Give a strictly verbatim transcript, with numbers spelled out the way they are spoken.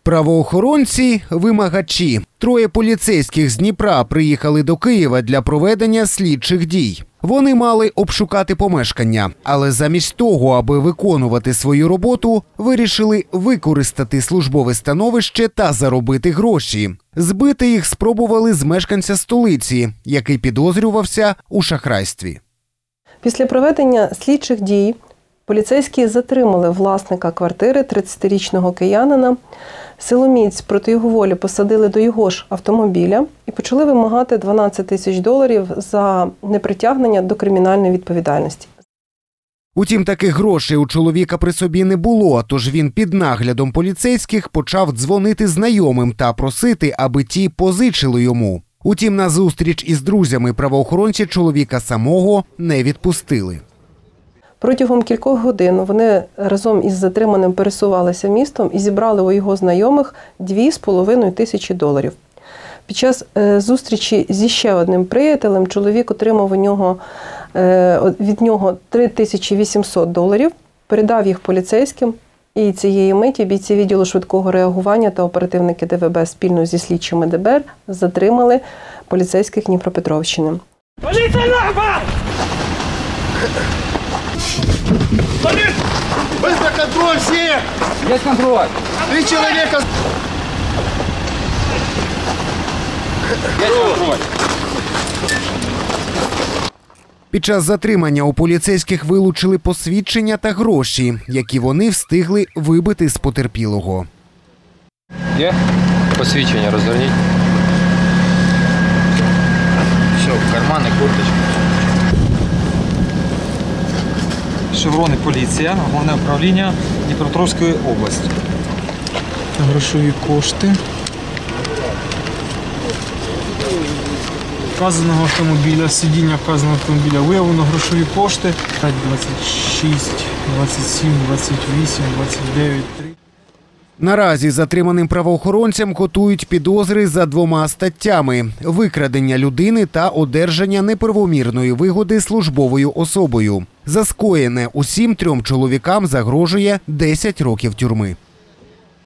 Правоохоронці – вимагачі. Троє поліцейських з Дніпра приїхали до Києва для проведення слідчих дій. Вони мали обшукати помешкання, але замість того, аби виконувати свою роботу, вирішили використати службове становище та заробити гроші. Збити їх спробували з мешканця столиці, який підозрювався у шахрайстві. Після проведення слідчих дій поліцейські затримали власника квартири, тридцятирічного киянина. Силоміць проти його волі посадили до його ж автомобіля і почали вимагати дванадцять тисяч доларів за непритягнення до кримінальної відповідальності. Утім, таких грошей у чоловіка при собі не було, тож він під наглядом поліцейських почав дзвонити знайомим та просити, аби ті позичили йому. Утім, на зустріч із друзями правоохоронці чоловіка самого не відпустили. Протягом кількох годин вони разом із затриманим пересувалися містом і зібрали у його знайомих дві з половиною тисячі доларів. Під час зустрічі зі ще одним приятелем чоловік отримав у нього, від нього три тисячі вісімсот доларів, передав їх поліцейським, і цієї миті бійці відділу швидкого реагування та оперативники Де Ве Бе спільно зі слідчими Де Бе Ер затримали поліцейських Дніпропетровщини. Поліція нахва! Быстро контроль всех! Есть контроль! Три человека! Есть контроль! Під час затримання у поліцейських вилучили посвідчення та гроші, які вони встигли вибити з потерпілого. Є? Посвідчення розверніть. Що, кармани, курточка. Шеврони поліція, головне управління Дніпропетровської області. Грошові кошти. Вказаного автомобіля, сидіння вказаного автомобіля виявлено грошові кошти. двадцять шість, двадцять сім, двадцять вісім, двадцять дев'ять, три. Наразі затриманим правоохоронцям готують підозри за двома статтями – викрадення людини та одержання неправомірної вигоди службовою особою. За скоєне усім трьом чоловікам загрожує десять років тюрми.